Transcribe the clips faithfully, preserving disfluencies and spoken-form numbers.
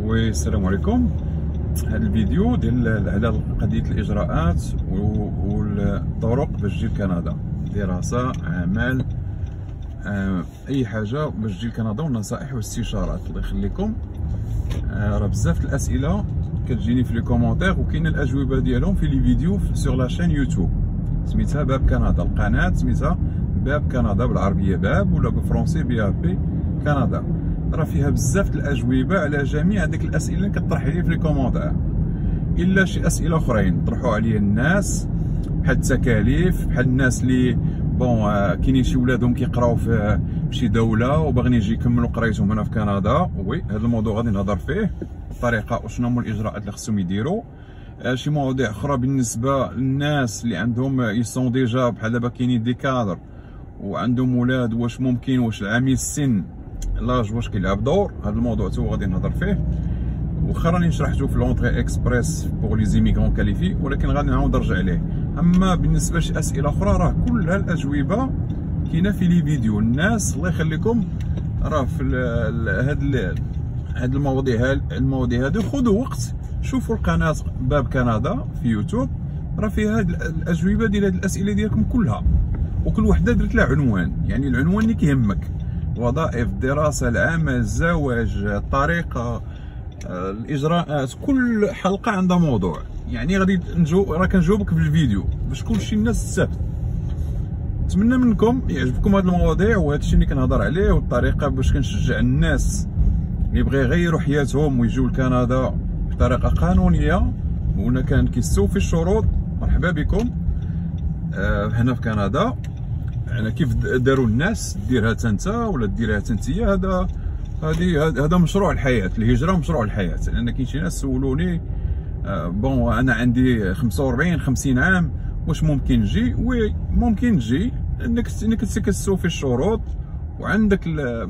والسلام عليكم. هذا الفيديو ديال على قضيه الاجراءات والطرق باش تجي لكندا، دراسه، عمل، اي حاجه باش تجي لكندا، والنصائح والاستشارات. الله يخليكم. راه بزاف الاسئله كتجيني في لي كومونتير وكاين الاجوبه ديالهم في لي فيديو سور لا شين يوتيوب سميتها باب كندا. القناه سميتها باب كندا بالعربيه باب، ولا بالفرنسي بي ا بي كندا. راه فيها بزاف الاجوبه على جميع هذيك الاسئله اللي كطرح لي في لي كومونتير، الا شي اسئله اخرين طرحوا عليا الناس بحال التكاليف، بحال الناس اللي بون كاينين شي ولادهم كيقراو في شي دوله وباغيين يجي يكملوا قرايتهم هنا في كندا. وي هذا الموضوع غادي نهضر فيه، الطريقه وشنو هما الاجراءات اللي خصهم يديروا. شي مواضيع اخرى بالنسبه للناس اللي عندهم يسون ديجا، بحال دابا كاينين دي كادر وعندهم ولاد، واش ممكن واش العامل السن لاج واش كيلعب دور. هذا الموضوع حتى هو غادي نهضر فيه، واخا راني شرحته في لونطري اكسبريس بوغ لي زيميغرون كاليفي، ولكن غادي نعاود نرجع عليه. اما بالنسبه لشي اسئله اخرى راه كلها الاجوبه كاينه في لي فيديو. الناس الله يخليكم راه في هاد هاد المواضيع المواضيع هادو خذوا وقت، شوفوا القناه باب كندا في يوتيوب، راه فيها هاد الاجوبه ديال هاد الاسئله ديالكم كلها، وكل وحده درت لها عنوان، يعني العنوان اللي كيهمك: وظائف، الدراسه، العمل، الزواج، الطريقه، الاجراءات. كل حلقه عندها موضوع، يعني غادي نجاوب، راه كنجاوبك في الفيديو باش كلشي الناس تستافد. نتمنى منكم يعجبكم هاد المواضيع وهذا الشيء اللي كنهضر عليه، والطريقه باش كنشجع الناس اللي بغا يغيروا حياتهم ويجيو لكندا بطريقه قانونيه ولا كان كيستوفي الشروط. مرحبا بكم آه هنا في كندا. يعني كيف داروا الناس ديرها حتى انت ولا ديرها حتى انت. هذا هذه هذا مشروع الحياه، الهجره مشروع الحياه. لان كاين شي ناس سولوني آه بون انا عندي خمسة وأربعين خمسين عام، واش ممكن نجي؟ وي ممكن تجي، انك انك كتستوفي الشروط وعندك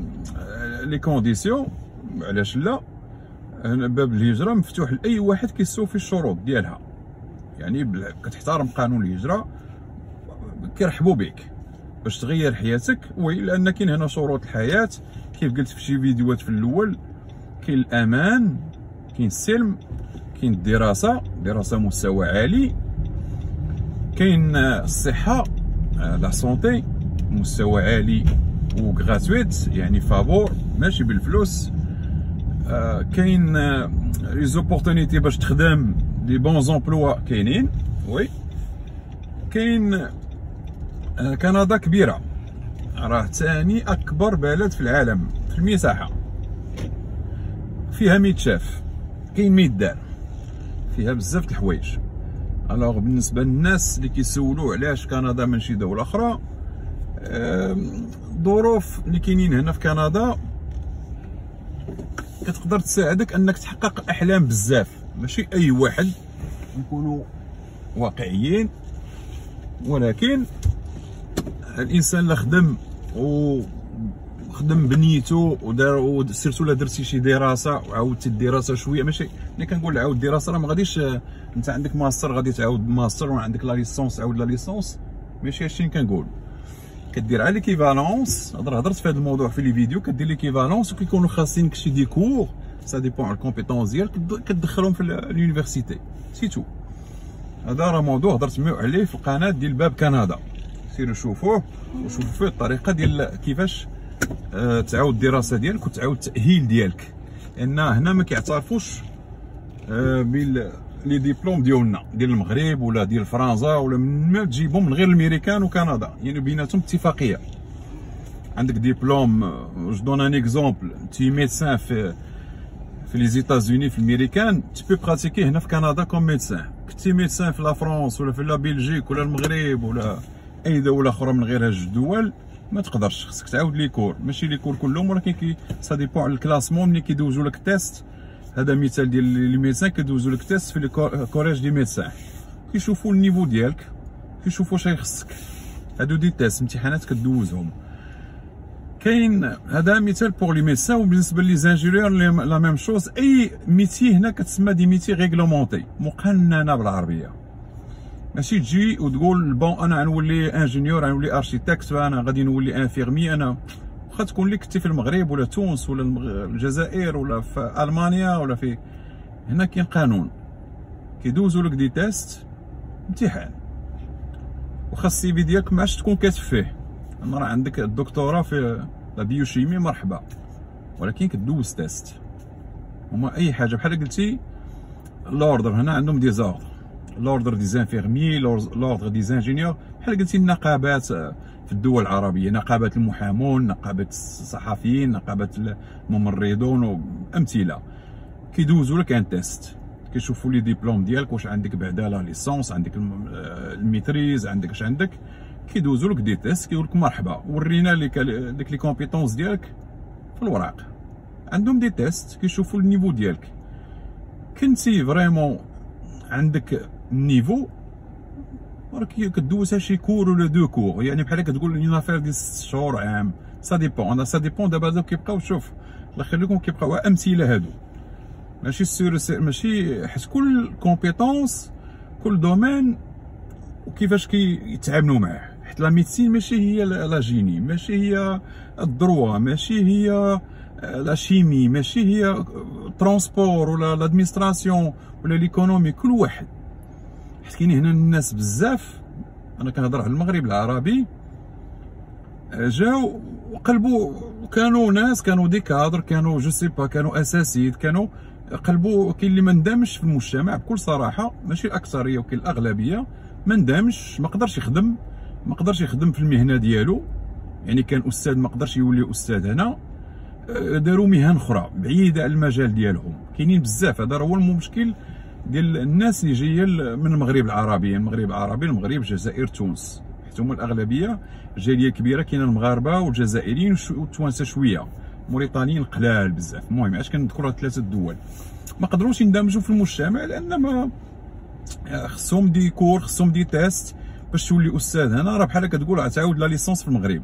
لي كونديسيون. علاش لا؟ هنا باب الهجره مفتوح لاي واحد كيستوفي الشروط ديالها، يعني كتحترم قانون الهجره كيرحبوا بك باش تغير حياتك. وي لان كاين هنا شروط الحياه كيف قلت في شي فيديوهات في الاول: كاين الامان، كاين السلم، كاين الدراسه، دراسه مستوى عالي، كاين الصحه لا سونتي مستوى عالي وغراتويت، يعني فابور ماشي بالفلوس. آه كاين لي زوبورتونيتي باش تخدم، لي بون زومبلوا كاينين. وي كاين آه كندا كبيره، راه ثاني اكبر بلد في العالم في المساحه، فيها ميتشاف، كاين ميدار، فيها بزاف د الحوايج. الوغ بالنسبه للناس اللي كيسولوا علاش كندا ماشي دوله اخرى، الظروف اللي كاينين هنا في كندا كتقدر تساعدك انك تحقق الاحلام بزاف. ماشي اي واحد، نكونوا واقعيين، ولكن الانسان اللي خدم وخدم بنيته ودار سيرتو لا درتي شي دراسه وعاودتي الدراسه شويه، ماشي ملي كنقول عاود الدراسه راه ما غاديش انت عندك ماستر غادي تعاود ماستر، وعندك لا ليسونس عاود لا ليسونس، ماشي هادشي اللي كنقول. كدير على ليكيفالونس. هضر هضرت في هذا الموضوع في لي فيديو. كدير ليكيفالونس وكيكونوا خاصينك شي دي كور، سا ديبون على الكومبيتونس ديالك، كتدخلهم في اليونيفرسيتي سيتو. هذا راه موضوع هضرت عليه في القناه ديال باب كندا، سيروا شوفوه وشوفوا فيه الطريقه ديال كيفاش آه تعاود الدراسه ديالك وتعاود التاهيل ديالك، لان هنا ما كيعترفوش آه بال لي ديبلوم ديالنا ديال المغرب ولا ديال فرنسا ولا من ما تجيبهم من غير الميريكان وكندا، يعني بيناتهم اتفاقيه. عندك ديبلوم، جو دون ان اكزومبل، تي ميدسان في في لي زيتازوني في الميريكان، تي بو براتيكي هنا في كندا كوم ميدسان. كنتي ميدسان في لا فرنسا ولا في لا بلجيك ولا المغرب ولا اي دوله اخرى من غير هاد الدول ما تقدرش، خصك تعاود لي كور. ماشي لي كور كلهم، ولكن كي سا ديبون على الكلاسمون. ملي كيدوزوا لك تيست، هذا مثال ديال لي ميدسان كيدوزوا لك تيست في الكوليج دي ميدسان، كيشوفوا النيفو ديالك، كيشوفوا واش يخصك. هادو دي تيست امتحانات كدوزهم. كاين هذا مثال بوغ لي ميدسان. وبالنسبه لي زانجينيور لا ميم شوز. اي ميتي هنا كتسمى دي ميتي ريغلومونتي، مقننه بالعربيه. ماشي تجي وتقول بون انا غنولي انجينيور، غنولي ارشيتكت، انا غادي نولي انفيرمي، انا واخا تكون لي كنتي في المغرب ولا تونس ولا الجزائر ولا في المانيا ولا في هنا، كاين قانون كيدوزو لك دي تيست امتحان، وخا السي في ديالك ما عادش تكون كاتب فيه انا راه عندك الدكتوراه في لا بيوشيمي مرحبا، ولكن كدوز تيست. هما اي حاجه بحال قلتي لوردر هنا عندهم دي زوردر، لوردر دي زانفيرمي، لوردر دي زانجينيور، بحال قلتي النقابات في الدول العربيه، نقابه المحامون، نقابه الصحفيين، نقابه الممرضون وامثله. كيدوزو لك ان تيست، كيشوفوا لي ديبلوم ديالك واش عندك بعدا لا ليسونس، عندك الميتريز، عندك اش عندك، كيدوزو لك دي تيست كيقول لك مرحبا ورينا لك ديك لي كومبيتونس ديالك في الوراق. عندهم دي تيست كيشوفوا النيفو ديالك، كنتي فريمون عندك النيفو راك كدوزها شي كور ولا دو كور، يعني بحال كتقول اون افير ديال ست شهور عام، سا ديبون. انا سا ديبون دابا هادو كيبقاو، شوف الله يخلي لكم كيبقاو امثله هادو، ماشي سور ماشي حيت كل كومبيتونس كل دومين وكيفاش كيتعاملوا معاه. حيت لا ميديسين ماشي هي لا جيني، ماشي هي الدروا، ماشي هي لا شيمي، ماشي هي ترونسبور ولا لادمينستراسيون ولا ليكونومي. كل واحد حيت كاين هنا الناس بزاف، انا كنهضر على المغرب العربي، جاو وقلبوا، كانوا ناس كانوا دي كادر، كانوا جو سي با، كانوا اساسيين، كانوا قلبوا. كاين اللي ما ندمش في المجتمع بكل صراحه، ماشي الاكثريه وكاين الاغلبيه ما ندمش، ما قدرش يخدم، ما قدرش يخدم في المهنه ديالو، يعني كان استاذ ما قدرش يولي استاذ هنا، داروا مهن اخرى بعيده على المجال ديالهم. كاينين بزاف، هذا هو المشكل ديال الناس اللي جايه من المغرب العربي، المغرب العربي، المغرب، الجزائر، تونس، حيت هما الاغلبيه. الجاليه الكبيره كاين المغاربه والجزائريين والتوانسه شويه، موريتانيين قلال بزاف. المهم علاش كنذكر ثلاثه الدول ما قدروش يندمجوا في المجتمع، لان ما خصهم دي كور، خصهم دي تيست باش تولي استاذ هنا. راه بحال كتقول غتعاود لا ليسونس في المغرب،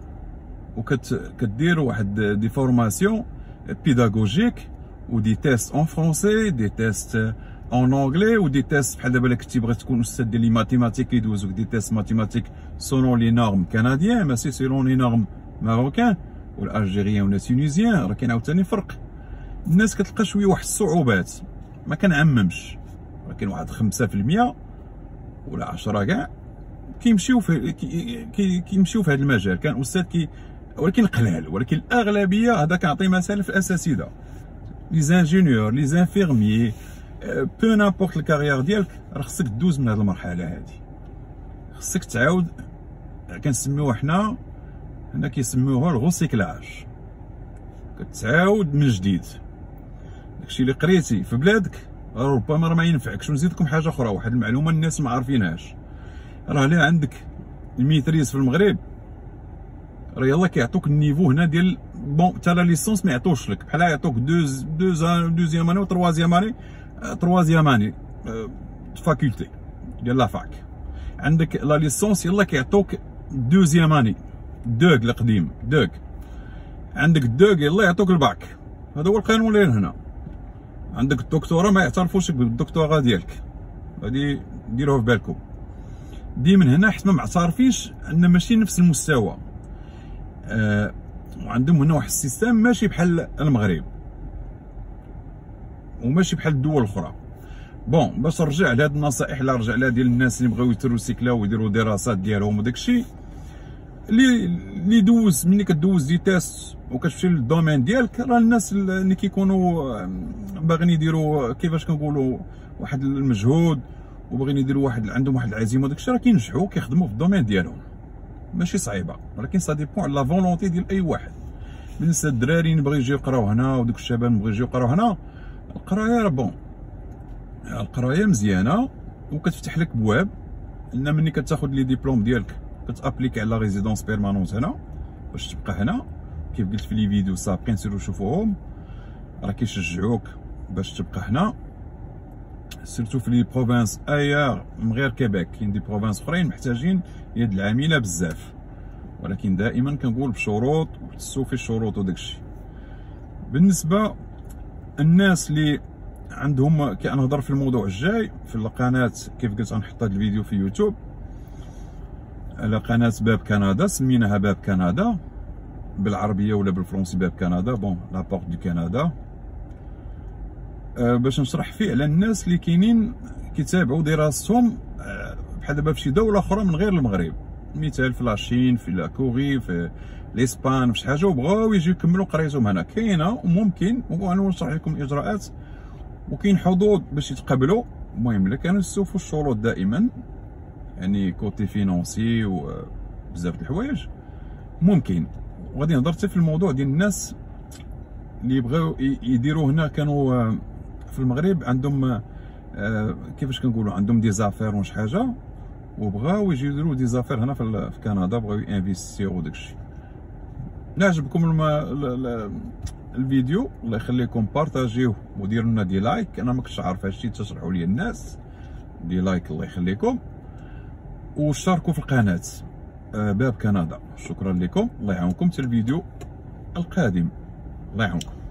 وكدير واحد دي فورماسيون بيداغوجيك ودي تيست اون فرونسي، دي تيست اون انجلي، ودي تيست بحال دابا كنتي بغيت تكون استاذ ديال لي ماتيماتيك كيدوزوك دي تيست ماتيماتيك سولون لي نورم كنديان، ماشي سولون لي نورم ماروكان ولا الجيريان ولا تونيزيان. راه كاين عاوتاني فرق. الناس كتلقى شويه واحد الصعوبات، ما كنعممش، ولكن واحد خمسة في المية ولا عشرة كاع كيمشيو في كي كيمشيو في هذا المجال، كان استاذ كي، ولكن قلال. ولكن الاغلبيه، هذا كنعطي مثال في الاساتذه، لي زانجينيور، لي زانفيرميي، بو نابورت الكارير ديالك، راه خصك دوز من هذه المرحله هذه. خصك تعاود، كنسميوها حنا هنا كيسميوها الغوسيكلاج، كتعاود من جديد داكشي اللي قريتي في بلادك، ربما راه ما ينفعكش. ونزيدكم حاجه اخرى، واحد المعلومه الناس ما عارفينهاش، راه لا عندك الميتريز في المغرب، راه يلاه كيعطوك النيفو هنا ديال بون تا لا ليسونس ما يعطوش لك، بحال يعطوك دوز دوز دوزيام اني و تروازيام اني، تروازيام اني فاكولتي ديال لا فاك. عندك لا ليسونس يلاه كيعطوك دوزيام اني، دوغ القديم دوغ، عندك الدوغ يلاه يعطوك الباك. هذا هو القانون اللي هنا. عندك الدكتوراه ما يعترفوش بالدكتوراه ديالك، هادي ديروها في بالكم. دي من هنا حيت ما معترفينش ان ماشي نفس المستوى. آه وعندهم هنا واحد السيستم ماشي بحال المغرب وماشي بحال الدول الاخرى. بون باش نرجع لهاد النصائح اللي رجع لها ديال الناس اللي بغاو يترو سيكلاو ويديروا دراسات ديالهم وداكشي اللي اللي دوز. ملي كدوز دي تيست وكتمشي للدومين ديالك، راه الناس اللي كيكونوا باغيين يديروا كيفاش كنقولوا واحد المجهود وباغيين يديروا واحد عندهم واحد العزيمه وداكشي، راه كينجحوا كيخدموا في الدومين ديالهم، ماشي صعيبه. ولكن سا ديبون على لا فولونتي ديال اي واحد. بالنسبه للدراري اللي بغاو يجيو يقراو هنا ودوك الشباب اللي بغاو يجيو يقراو هنا، القرايه راه بون، القرايه مزيانه وكتفتح لك بواب. لان ملي كتاخذ لي ديبلوم ديالك كتابليكي على ريزيدونس بيرمانونت هنا باش تبقى هنا. كيف قلت في لي فيديو سابقين سيروا شوفوهم، راه كيشجعوك باش تبقى هنا، سيرتو في لي بروفانس ايار من غير كيبيك. كاين دي بروفانس اخرين محتاجين يد العامله بزاف، ولكن دائما كنقول بشروط وتسو في الشروط وداكشي. بالنسبه الناس اللي عندهم، كنهضر في الموضوع الجاي في القناه، كيف قلت غنحط هذا الفيديو في يوتيوب على قناه باب كندا، سميناها باب كندا. بالعربيه ولا بالفرنسي باب كندا، بون لا بورت دو كندا، أه باش نشرح فيه على الناس اللي كاينين كيتابعوا دراستهم أه بحال دابا فشي دوله اخرى من غير المغرب، مثال في لاشين، في لا كوري، في الاسبان، في شي حاجه، وبغاو يجيو يكملوا قرايتهم هنا. كاينه وممكن، وانا نشرح لكم الاجراءات، وكاين حظوظ باش يتقبلوا. المهم الا كانوا يستوفوا الشروط دائما، يعني كوتي فينونسي وبزاف د الحوايج، ممكن. وغادي نهضر حتى في الموضوع ديال الناس اللي بغاو يديروا هنا، كانوا في المغرب عندهم كيفاش كنقولوا عندهم دي زافير ولا شي حاجه، وبغاو يجيو يديروا دي زافير هنا في كندا، بغاو انفيستيو وداكشي. الا عجبكم الفيديو الله يخليكم بارطاجيوه وديروا لنا دي لايك. انا ما كنتش عارف هادشي، تشرحوا لي الناس دي لايك الله يخليكم، واشتركوا في القناه باب كندا. شكرا لكم، الله يعاونكم. حتى الفيديو القادم، الله يعاونكم.